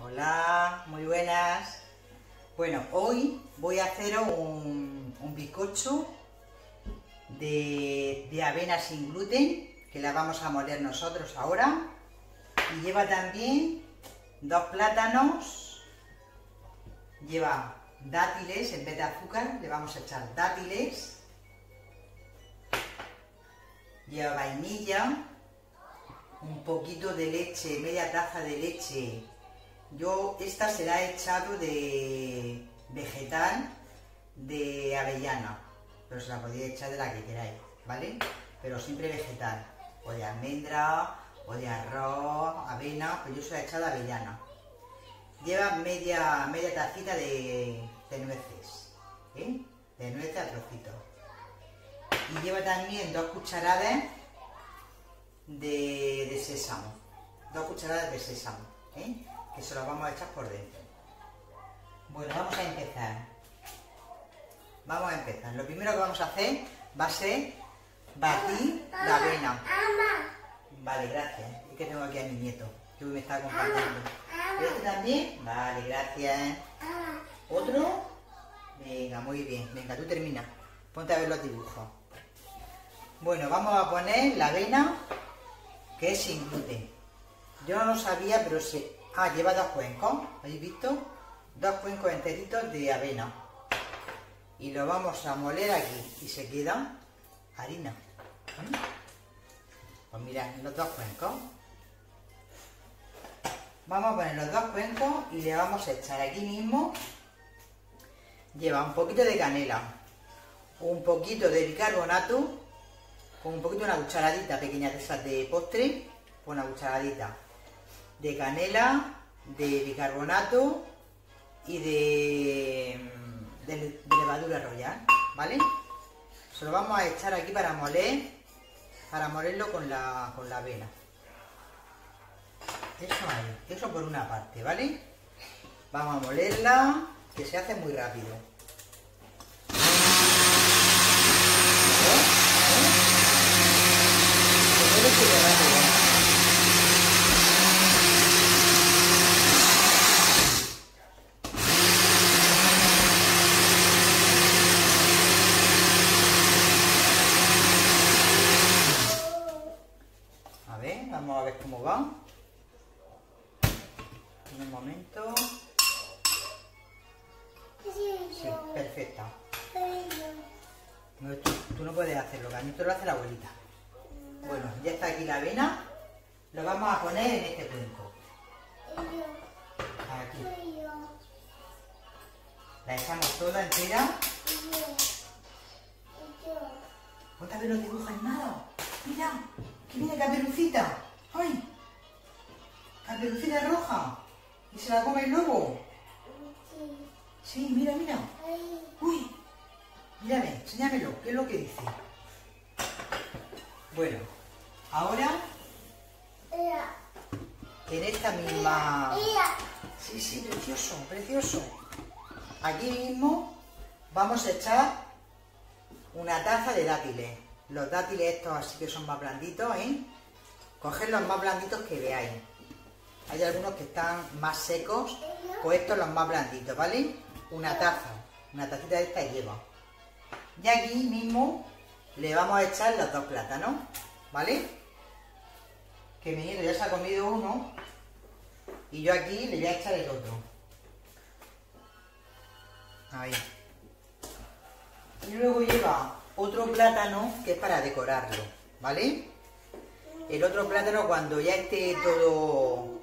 Hola, muy buenas. Bueno, hoy voy a hacer un bizcocho de avena sin gluten, que la vamos a moler nosotros ahora. Y lleva también 2 plátanos, lleva dátiles, en vez de azúcar le vamos a echar dátiles, lleva vainilla, un poquito de leche, media taza de leche. Yo esta se la he echado de vegetal, de avellana, pero se la podéis echar de la que queráis, ¿vale? Pero siempre vegetal, o de almendra, o de arroz, avena, pues yo se la he echado de avellana. Lleva media tacita de nueces, ¿eh? De nueces a trocitos. Y lleva también 2 cucharadas de sésamo, 2 cucharadas de sésamo, ¿eh? Que se lo vamos a echar por dentro. Bueno, vamos a empezar. Lo primero que vamos a hacer va a ser batir la avena. Vale, gracias. Es que tengo aquí a mi nieto, que hoy me está acompañando. ¿Este también? Vale, gracias. ¿Otro? Venga, muy bien. Venga, tú termina. Ponte a ver los dibujos. Bueno, vamos a poner la avena, que es sin gluten. Yo no lo sabía, pero sí. Lleva 2 cuencos, ¿habéis visto? 2 cuencos enteritos de avena. Y lo vamos a moler aquí. Y se queda harina. Pues mirad, los 2 cuencos. Vamos a poner los 2 cuencos y le vamos a echar aquí mismo. Lleva un poquito de canela, un poquito de bicarbonato, con un poquito, una cucharadita pequeña de esas de postre, una cucharadita de canela, de bicarbonato y de levadura royal, ¿vale? Se lo vamos a echar aquí para molerlo con la avena. Eso por una parte, ¿vale? Vamos a molerla, que se hace muy rápido. Vamos a ver cómo va. En un momento. Sí, perfecta. No, tú no puedes hacerlo, que esto lo hace la abuelita. Bueno, ya está aquí la avena. Lo vamos a poner en este cuenco. Aquí. La echamos toda entera. Ponte a ver los dibujos animados. Mira, que viene Caperucita. ¡Ay! Caperucita roja. ¿Y se la come el lobo? Sí, mira, mira. ¡Uy! Mírame, enséñamelo. ¿Qué es lo que dice? Bueno, ahora en esta misma... Sí, precioso, precioso. Aquí mismo vamos a echar una taza de dátiles. Los dátiles estos así que son más blanditos, ¿eh? Coged los más blanditos que veáis. Hay algunos que están más secos, pues estos los más blanditos, ¿vale? Una tacita de esta lleva. Y aquí mismo le vamos a echar los 2 plátanos, ¿vale? Que mi nieto ya se ha comido uno y yo aquí le voy a echar el otro. Ahí. Y luego lleva otro plátano que es para decorarlo, ¿vale? El otro plátano, cuando ya esté todo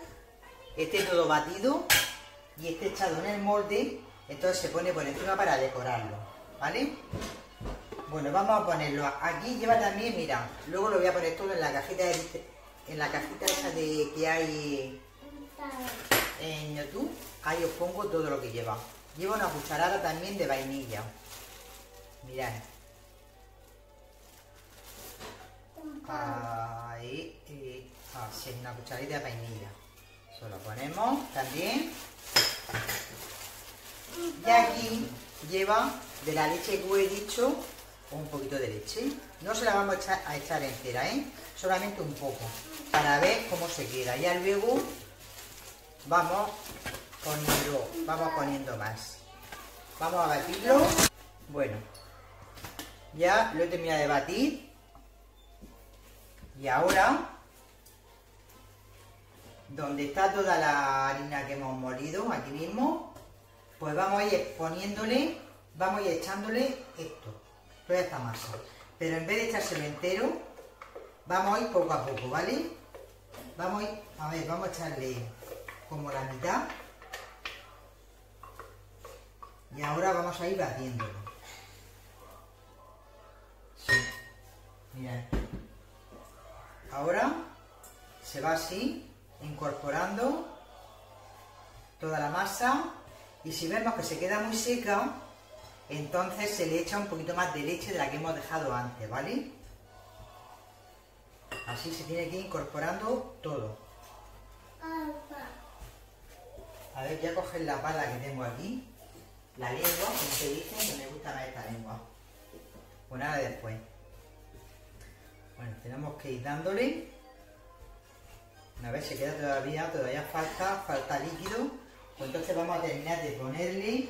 batido y esté echado en el molde, entonces se pone por encima para decorarlo, ¿vale? Bueno, vamos a ponerlo aquí. Lleva también, mira, luego lo voy a poner todo en la cajita esa que hay en YouTube. Ahí os pongo todo lo que lleva. Lleva una cucharada también de vainilla. Mirad. Ahí, así, una cucharadita de vainilla. Eso lo ponemos también. Y aquí lleva de la leche que os he dicho, un poquito de leche. No se la vamos a echar entera, ¿eh? Solamente un poco, para ver cómo se queda. Ya luego vamos poniendo más. Vamos a batirlo. Bueno, ya lo he terminado de batir. Y ahora, donde está toda la harina que hemos molido, aquí mismo, pues vamos a ir poniéndole, vamos a ir echándole esto, toda esta masa. Pero en vez de echárselo entero, vamos a ir poco a poco, ¿vale? Vamos a ir, a ver, vamos a echarle como la mitad. Y ahora vamos a ir batiéndolo. Sí, mirad. Ahora se va así, incorporando toda la masa. Y si vemos que se queda muy seca, entonces se le echa un poquito más de leche de la que hemos dejado antes, ¿vale? Así se tiene que ir incorporando todo. A ver, voy a coger la pala que tengo aquí. La lengua, como se dice, que me gusta más esta lengua. Pues nada, después. Bueno, tenemos que ir dándole. A ver, se queda todavía falta líquido. Pues entonces vamos a terminar de ponerle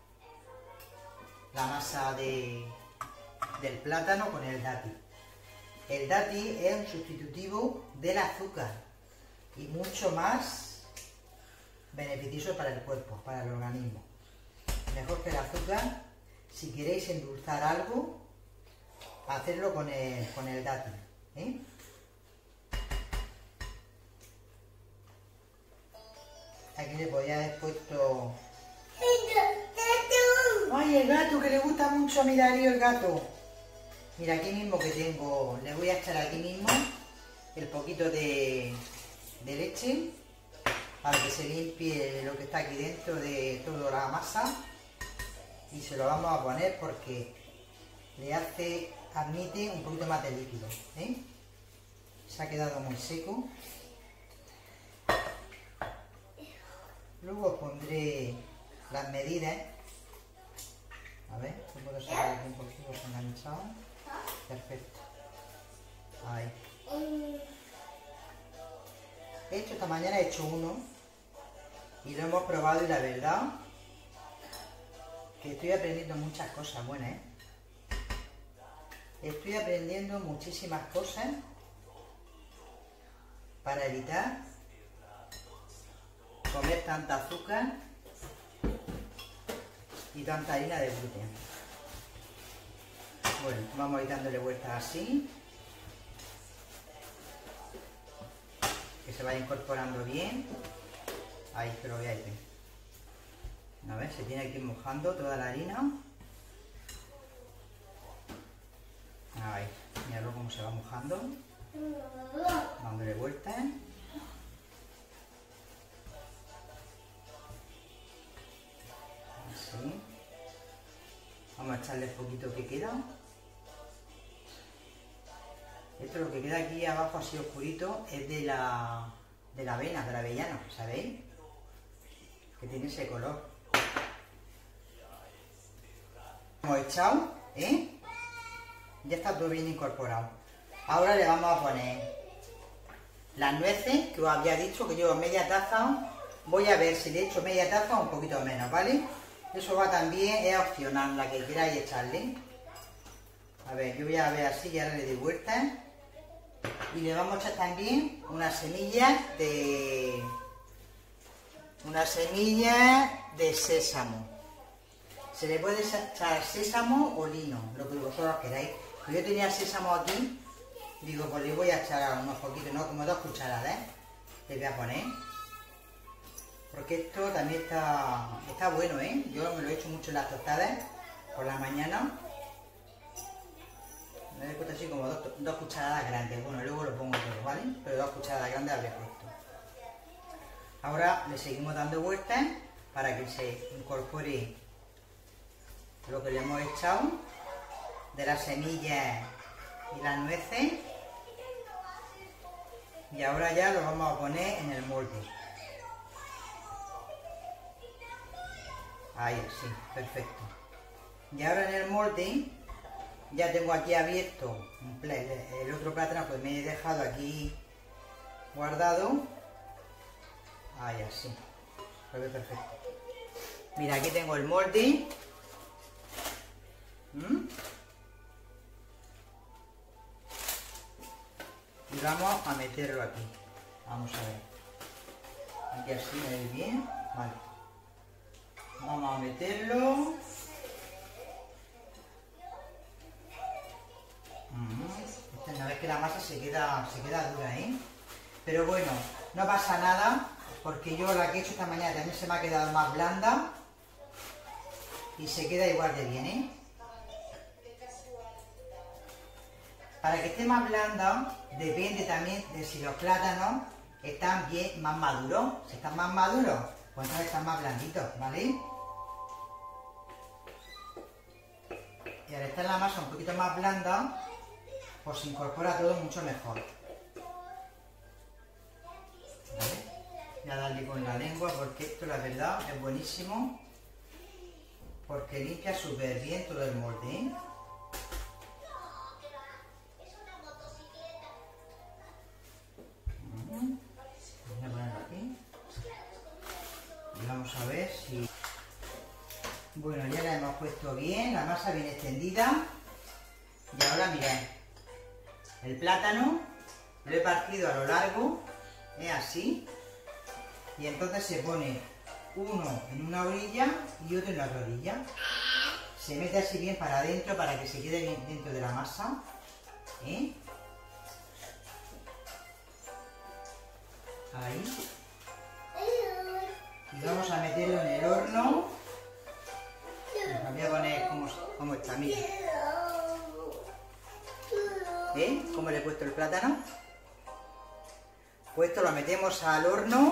la masa del plátano con el dátil. El dátil es un sustitutivo del azúcar y mucho más beneficioso para el cuerpo, para el organismo. Mejor que el azúcar. Si queréis endulzar algo, hacerlo con el dátil, ¿eh? Aquí le podía haber puesto... ¡Ay, el gato! Que le gusta mucho a mi Darío, el gato. Mira, aquí mismo que tengo, le voy a echar aquí mismo el poquito de leche para que se limpie lo que está aquí dentro de toda la masa. Y se lo vamos a poner porque admite un poquito más de líquido, ¿eh? Se ha quedado muy seco. Luego os pondré las medidas. A ver, ¿cómo puedo sacar aquí un poquito enganchado? Perfecto. Ahí. Esta mañana he hecho uno y lo hemos probado y la verdad que estoy aprendiendo muchas cosas buenas, ¿eh? Estoy aprendiendo muchísimas cosas para evitar comer tanta azúcar y tanta harina de gluten. Bueno, vamos a ir dándole vueltas así, que se vaya incorporando bien. Ahí, que lo veáis bien. A ver, se tiene que ir mojando toda la harina. Ahí, mirad cómo se va mojando. Dándole vueltas. Así. Vamos a echarle el poquito que queda. Esto, lo que queda aquí abajo así oscurito, es de la avena, de la avellana, ¿sabéis? Que tiene ese color. Hemos echado, ¿eh? Ya está todo bien incorporado. Ahora le vamos a poner las nueces, que os había dicho que llevo media taza. Voy a ver si le echo media taza o un poquito menos, ¿vale? Eso va también, es opcional, la que queráis echarle. A ver, yo voy a ver así y ahora le doy vuelta. Y le vamos a echar también unas semillas de sésamo. Se le puede echar sésamo o lino, lo que vosotros queráis. Yo tenía sésamo aquí, digo, pues le voy a echar unos poquitos, ¿no? Como 2 cucharadas, ¿eh? Le voy a poner. Porque esto también está bueno, ¿eh? Yo me lo he hecho mucho en las tostadas por la mañana. Me he puesto así como 2 cucharadas grandes. Bueno, luego lo pongo todo, ¿vale? Pero 2 cucharadas grandes habré puesto. Ahora le seguimos dando vueltas para que se incorpore lo que le hemos echado de las semillas y las nueces. Y ahora ya lo vamos a poner en el molde. Ahí, sí, perfecto. Y ahora en el molde ya tengo aquí abierto el otro plátano, pues me he dejado aquí guardado. Ahí, así. Lo veo perfecto. Mira, aquí tengo el molde. Y vamos a meterlo aquí. Vamos a ver. Aquí así, me veis bien. Vale. Vamos a meterlo. Una vez que la masa se queda dura, ¿eh? Pero bueno, no pasa nada, porque yo la que he hecho esta mañana también se me ha quedado más blanda y se queda igual de bien, ¿eh? Para que esté más blanda, depende también de si los plátanos están bien más maduros. Si están más maduros, pues entonces están más blanditos, ¿vale? Y al estar la masa un poquito más blanda, pues se incorpora todo mucho mejor. ¿Vale? Voy a darle con la lengua porque esto la verdad es buenísimo, porque limpia súper bien todo el molde, ¿eh? Voy a ponerlo aquí y vamos a ver si... Bueno, ya la hemos puesto bien, la masa bien extendida. Y ahora mirad, el plátano lo he partido a lo largo, así, y entonces se pone uno en una orilla y otro en la otra orilla. Se mete así bien para adentro para que se quede bien dentro de la masa, ¿eh? Ahí. Y vamos a meterlo en el horno. Os voy a poner cómo está, mira. ¿Eh? ¿Cómo le he puesto el plátano? Pues esto lo metemos al horno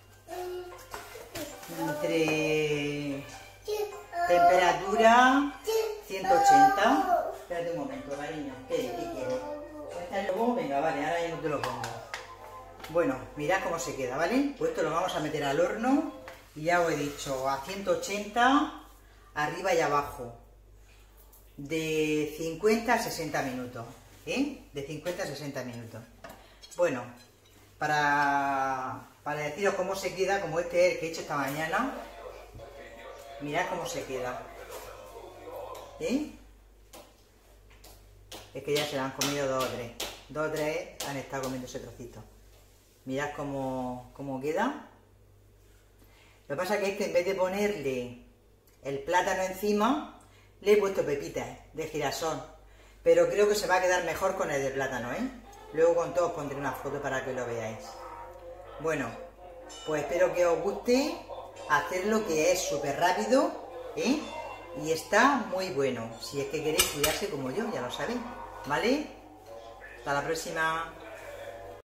entre temperatura 180. Espérate un momento, cariño. ¿Qué quieres? ¿Está luego? Venga, vale, ahora yo te lo pongo. Bueno, mirad cómo se queda, ¿vale? Pues esto lo vamos a meter al horno y ya os he dicho, a 180 arriba y abajo, de 50 a 60 minutos. De 50 a 60 minutos. Bueno, para deciros cómo se queda, como este es el que he hecho esta mañana, mirad cómo se queda. Es que ya se lo han comido dos o tres han estado comiendo ese trocito. Mirad cómo queda. Lo que pasa es que en vez de ponerle el plátano encima, le he puesto pepitas de girasol. Pero creo que se va a quedar mejor con el de plátano, ¿eh? Luego con todo os pondré una foto para que lo veáis. Bueno, pues espero que os guste hacerlo, que es súper rápido, ¿eh? Y está muy bueno. Si es que queréis cuidarse como yo, ya lo sabéis, ¿vale? Hasta la próxima.